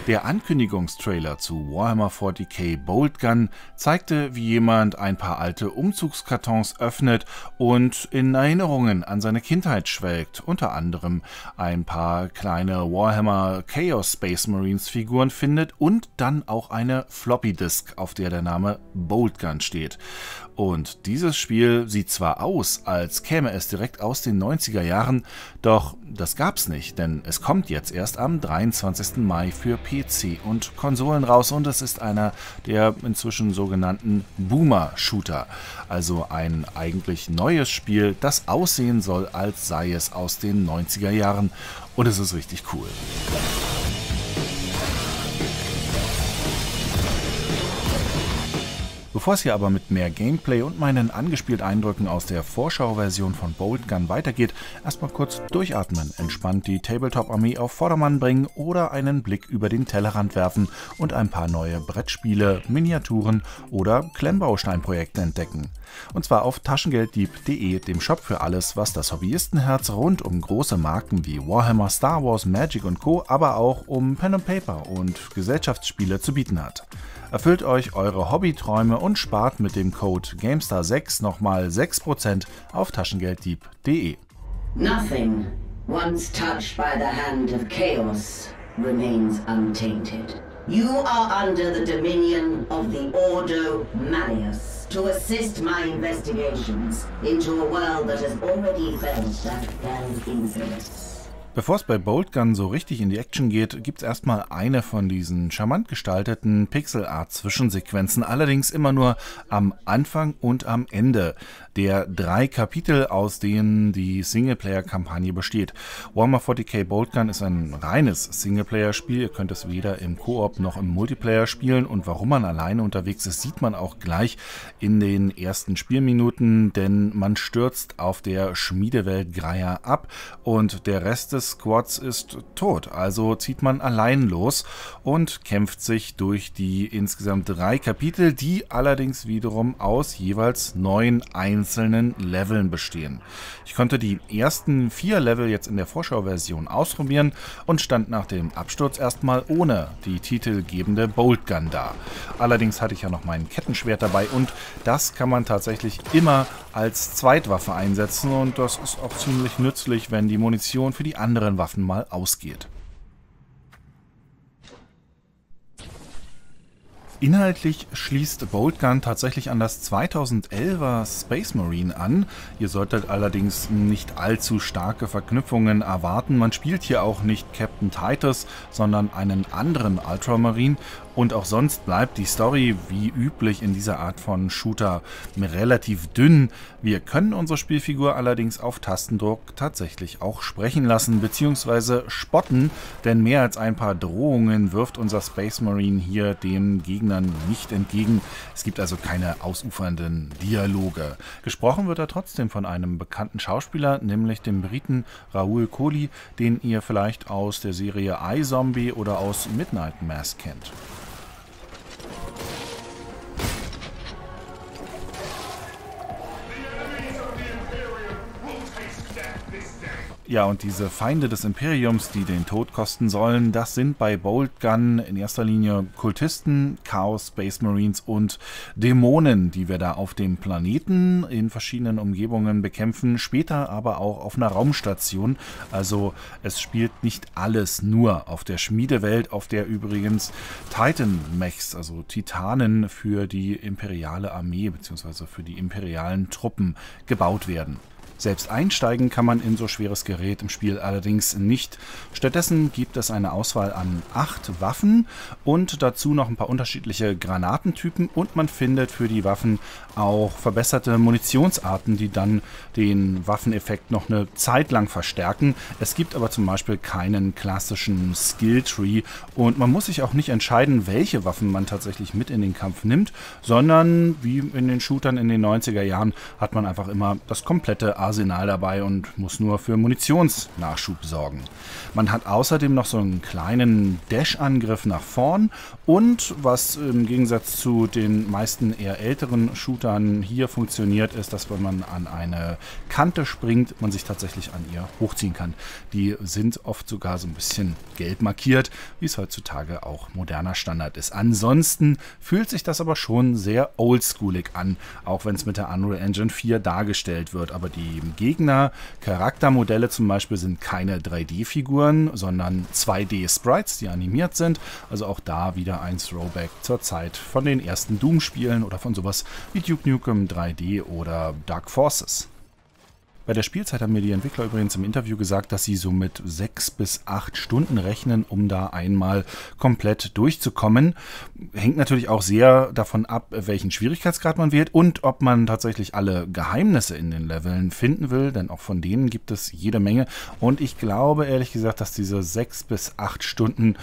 Der Ankündigungstrailer zu Warhammer 40k Boltgun zeigte, wie jemand ein paar alte Umzugskartons öffnet und in Erinnerungen an seine Kindheit schwelgt, unter anderem ein paar kleine Warhammer Chaos Space Marines Figuren findet und dann auch eine Floppy Disk, auf der der Name Boltgun steht. Und dieses Spiel sieht zwar aus, als käme es direkt aus den 90er Jahren, doch das gab's nicht, denn es kommt jetzt erst am 23. Mai für PC und Konsolen raus und es ist einer der inzwischen sogenannten Boomer-Shooter, also ein eigentlich neues Spiel, das aussehen soll, als sei es aus den 90er Jahren, und es ist richtig cool. Bevor es hier aber mit mehr Gameplay und meinen angespielten Eindrücken aus der Vorschauversion von Boltgun weitergeht, erstmal kurz durchatmen, entspannt die Tabletop-Armee auf Vordermann bringen oder einen Blick über den Tellerrand werfen und ein paar neue Brettspiele, Miniaturen oder Klemmbausteinprojekte entdecken. Und zwar auf taschengelddieb.de, dem Shop für alles, was das Hobbyistenherz rund um große Marken wie Warhammer, Star Wars, Magic und Co., aber auch um Pen and Paper und Gesellschaftsspiele zu bieten hat. Erfüllt euch eure Hobbyträume und spart mit dem Code GAMESTAR6 nochmal 6% auf taschengelddieb.de. Nothing, once touched by the hand of chaos, remains untainted. You are under the dominion of the Ordo Malleus to assist my investigations into a world that has already felt that damn influence. Bevor es bei Boltgun so richtig in die Action geht, gibt es erstmal eine von diesen charmant gestalteten Pixel-Art-Zwischensequenzen, allerdings immer nur am Anfang und am Ende der 3 Kapitel, aus denen die Singleplayer-Kampagne besteht. Warhammer 40k Boltgun ist ein reines Singleplayer-Spiel, ihr könnt es weder im Koop noch im Multiplayer spielen, und warum man alleine unterwegs ist, sieht man auch gleich in den ersten Spielminuten, denn man stürzt auf der Schmiedewelt Greia ab und der Rest des Squads ist tot, also zieht man allein los und kämpft sich durch die insgesamt 3 Kapitel, die allerdings wiederum aus jeweils 9 einzelnen Leveln bestehen. Ich konnte die ersten 4 Level jetzt in der Vorschauversion ausprobieren und stand nach dem Absturz erstmal ohne die titelgebende Boltgun da. Allerdings hatte ich ja noch mein Kettenschwert dabei und das kann man tatsächlich immer als Zweitwaffe einsetzen, und das ist auch ziemlich nützlich, wenn die Munition für die anderen Waffen mal ausgeht. Inhaltlich schließt Boltgun tatsächlich an das 2011er Space Marine an. Ihr solltet allerdings nicht allzu starke Verknüpfungen erwarten. Man spielt hier auch nicht Captain Titus, sondern einen anderen Ultramarine. Und auch sonst bleibt die Story wie üblich in dieser Art von Shooter relativ dünn. Wir können unsere Spielfigur allerdings auf Tastendruck tatsächlich auch sprechen lassen bzw. spotten, denn mehr als ein paar Drohungen wirft unser Space Marine hier den Gegnern nicht entgegen. Es gibt also keine ausufernden Dialoge. Gesprochen wird er trotzdem von einem bekannten Schauspieler, nämlich dem Briten Rahul Kohli, den ihr vielleicht aus der Serie iZombie oder aus Midnight Mass kennt. Ja, und diese Feinde des Imperiums, die den Tod kosten sollen, das sind bei Boltgun in erster Linie Kultisten, Chaos Space Marines und Dämonen, die wir da auf dem Planeten in verschiedenen Umgebungen bekämpfen, später aber auch auf einer Raumstation. Also es spielt nicht alles nur auf der Schmiedewelt, auf der übrigens Titan-Mechs, also Titanen für die imperiale Armee bzw. für die imperialen Truppen gebaut werden. Selbst einsteigen kann man in so schweres Gerät im Spiel allerdings nicht. Stattdessen gibt es eine Auswahl an 8 Waffen und dazu noch ein paar unterschiedliche Granatentypen, und man findet für die Waffen auch verbesserte Munitionsarten, die dann den Waffeneffekt noch eine Zeit lang verstärken. Es gibt aber zum Beispiel keinen klassischen Skilltree und man muss sich auch nicht entscheiden, welche Waffen man tatsächlich mit in den Kampf nimmt, sondern wie in den Shootern in den 90er Jahren hat man einfach immer das komplette Arsenal Arsenal dabei und muss nur für Munitionsnachschub sorgen. Man hat außerdem noch so einen kleinen Dash-Angriff nach vorn und was im Gegensatz zu den meisten eher älteren Shootern hier funktioniert, ist, dass wenn man an eine Kante springt, man sich tatsächlich an ihr hochziehen kann. Die sind oft sogar so ein bisschen gelb markiert, wie es heutzutage auch moderner Standard ist. Ansonsten fühlt sich das aber schon sehr oldschoolig an, auch wenn es mit der Unreal Engine 4 dargestellt wird. Aber die Gegner, Charaktermodelle zum Beispiel, sind keine 3D-Figuren, sondern 2D-Sprites, die animiert sind. Also auch da wieder ein Throwback zur Zeit von den ersten Doom-Spielen oder von sowas wie Duke Nukem 3D oder Dark Forces. Bei der Spielzeit haben mir die Entwickler übrigens im Interview gesagt, dass sie so mit 6 bis 8 Stunden rechnen, um da einmal komplett durchzukommen. Hängt natürlich auch sehr davon ab, welchen Schwierigkeitsgrad man wählt und ob man tatsächlich alle Geheimnisse in den Leveln finden will, denn auch von denen gibt es jede Menge. Und ich glaube ehrlich gesagt, dass diese 6 bis 8 Stunden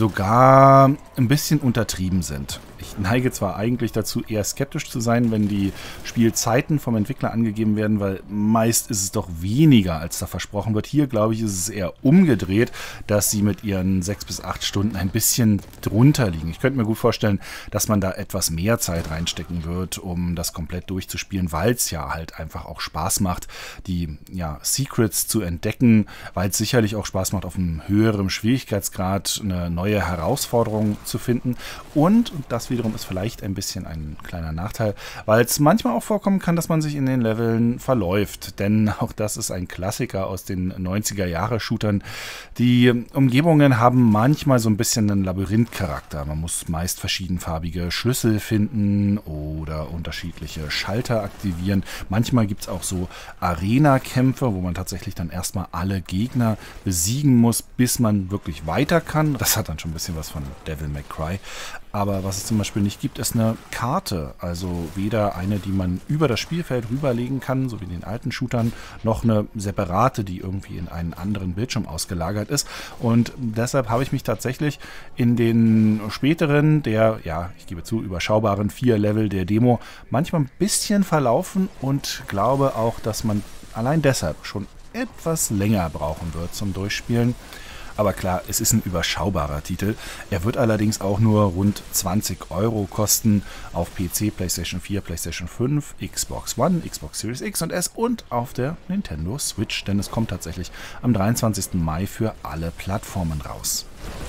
sogar ein bisschen untertrieben sind. Ich neige zwar eigentlich dazu, eher skeptisch zu sein, wenn die Spielzeiten vom Entwickler angegeben werden, weil meist ist es doch weniger, als da versprochen wird. Hier, glaube ich, ist es eher umgedreht, dass sie mit ihren 6 bis 8 Stunden ein bisschen drunter liegen. Ich könnte mir gut vorstellen, dass man da etwas mehr Zeit reinstecken wird, um das komplett durchzuspielen, weil es ja halt einfach auch Spaß macht, die Secrets zu entdecken, weil es sicherlich auch Spaß macht, auf einem höheren Schwierigkeitsgrad eine neue Herausforderung zu finden. Und das wiederum ist vielleicht ein bisschen ein kleiner Nachteil, weil es manchmal auch vorkommen kann, dass man sich in den Leveln verläuft, denn auch das ist ein Klassiker aus den 90er-Jahre-Shootern. Die Umgebungen haben manchmal so ein bisschen einen Labyrinth-Charakter. Man muss meist verschiedenfarbige Schlüssel finden oder unterschiedliche Schalter aktivieren. Manchmal gibt es auch so Arena-Kämpfe, wo man tatsächlich dann erstmal alle Gegner besiegen muss, bis man wirklich weiter kann. Das hat dann schon ein bisschen was von Devil May Cry. Aber was es zum Beispiel nicht gibt, ist eine Karte. Also weder eine, die man über das Spielfeld rüberlegen kann, so wie in den alten Shootern, noch eine separate, die irgendwie in einen anderen Bildschirm ausgelagert ist. Und deshalb habe ich mich tatsächlich in den späteren, ich gebe zu, überschaubaren 4 Level der Demo manchmal ein bisschen verlaufen und glaube auch, dass man allein deshalb schon etwas länger brauchen wird zum Durchspielen. Aber klar, es ist ein überschaubarer Titel. Er wird allerdings auch nur rund 20 € kosten auf PC, PlayStation 4, PlayStation 5, Xbox One, Xbox Series X und S und auf der Nintendo Switch, denn es kommt tatsächlich am 23. Mai für alle Plattformen raus.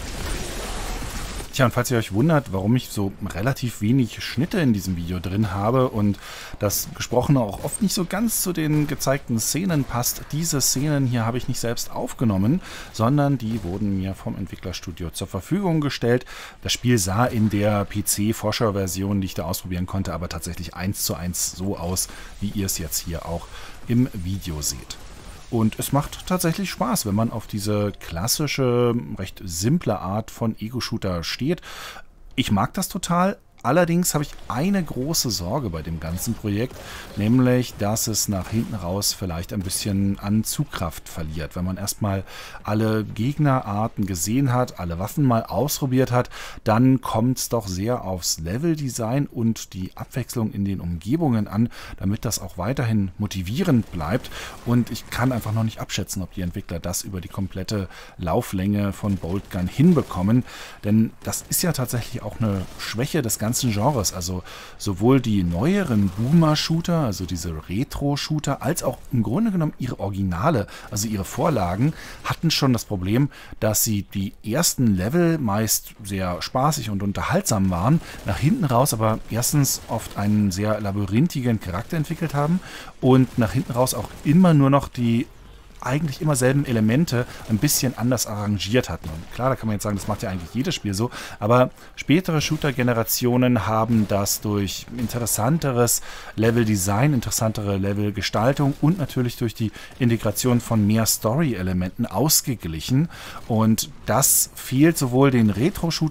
Tja, und falls ihr euch wundert, warum ich so relativ wenig Schnitte in diesem Video drin habe und das Gesprochene auch oft nicht so ganz zu den gezeigten Szenen passt, diese Szenen hier habe ich nicht selbst aufgenommen, sondern die wurden mir vom Entwicklerstudio zur Verfügung gestellt. Das Spiel sah in der PC-Vorschauversion, die ich da ausprobieren konnte, aber tatsächlich 1:1 so aus, wie ihr es jetzt hier auch im Video seht. Und es macht tatsächlich Spaß, wenn man auf diese klassische, recht simple Art von Ego-Shooter steht. Ich mag das total. Allerdings habe ich eine große Sorge bei dem ganzen Projekt, nämlich, dass es nach hinten raus vielleicht ein bisschen an Zugkraft verliert. Wenn man erstmal alle Gegnerarten gesehen hat, alle Waffen mal ausprobiert hat, dann kommt es doch sehr aufs Leveldesign und die Abwechslung in den Umgebungen an, damit das auch weiterhin motivierend bleibt. Und ich kann einfach noch nicht abschätzen, ob die Entwickler das über die komplette Lauflänge von Boltgun hinbekommen, denn das ist ja tatsächlich auch eine Schwäche des ganzen Genres, also sowohl die neueren Boomer-Shooter, also diese Retro-Shooter, als auch im Grunde genommen ihre Originale, also ihre Vorlagen, hatten schon das Problem, dass sie die ersten Level meist sehr spaßig und unterhaltsam waren, nach hinten raus aber erstens oft einen sehr labyrinthigen Charakter entwickelt haben und nach hinten raus auch immer nur noch die eigentlich immer selben Elemente ein bisschen anders arrangiert hatten. Und klar, da kann man jetzt sagen, das macht ja eigentlich jedes Spiel so, aber spätere Shooter-Generationen haben das durch interessanteres Level-Design, interessantere Level-Gestaltung und natürlich durch die Integration von mehr Story-Elementen ausgeglichen. Und das fehlt sowohl den Retro-Shootern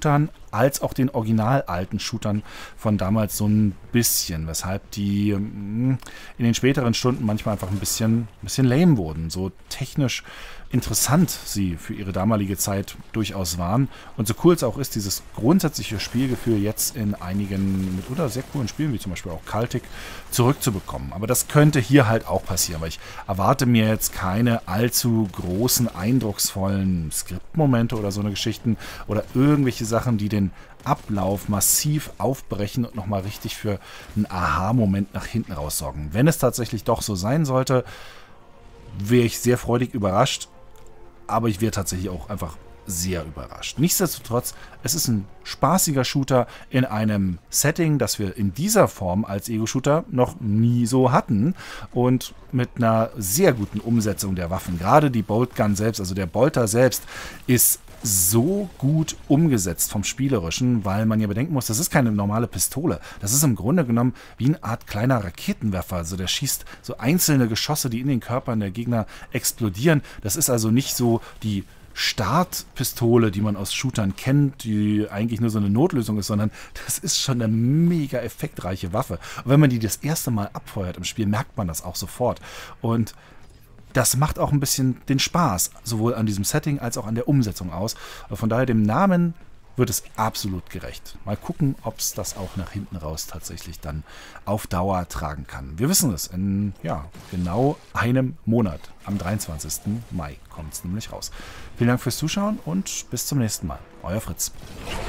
als auch den original alten Shootern von damals so ein bisschen, weshalb die in den späteren Stunden manchmal einfach ein bisschen lame wurden. So technisch interessant sie für ihre damalige Zeit durchaus waren. Und so cool es auch ist, dieses grundsätzliche Spielgefühl jetzt in einigen mitunter sehr coolen Spielen, wie zum Beispiel auch Cultic, zurückzubekommen. Aber das könnte hier halt auch passieren, weil ich erwarte mir jetzt keine allzu großen, eindrucksvollen Skriptmomente oder so eine Geschichten oder irgendwelche Sachen, die den Ablauf massiv aufbrechen und nochmal richtig für einen Aha-Moment nach hinten raus sorgen. Wenn es tatsächlich doch so sein sollte, wäre ich sehr freudig überrascht, aber ich wäre tatsächlich auch einfach sehr überrascht. Nichtsdestotrotz, es ist ein spaßiger Shooter in einem Setting, das wir in dieser Form als Ego-Shooter noch nie so hatten und mit einer sehr guten Umsetzung der Waffen. Gerade die Boltgun selbst, also der Bolter selbst, ist so gut umgesetzt vom Spielerischen, weil man ja bedenken muss, das ist keine normale Pistole. Das ist im Grunde genommen wie eine Art kleiner Raketenwerfer. Also der schießt so einzelne Geschosse, die in den Körpern der Gegner explodieren. Das ist also nicht so die Startpistole, die man aus Shootern kennt, die eigentlich nur so eine Notlösung ist, sondern das ist schon eine mega effektreiche Waffe. Und wenn man die das erste Mal abfeuert im Spiel, merkt man das auch sofort. Und das macht auch ein bisschen den Spaß, sowohl an diesem Setting als auch an der Umsetzung aus. Von daher dem Namen wird es absolut gerecht. Mal gucken, ob es das auch nach hinten raus tatsächlich dann auf Dauer tragen kann. Wir wissen es in genau einem Monat. Am 23. Mai kommt es nämlich raus. Vielen Dank fürs Zuschauen und bis zum nächsten Mal. Euer Fritz.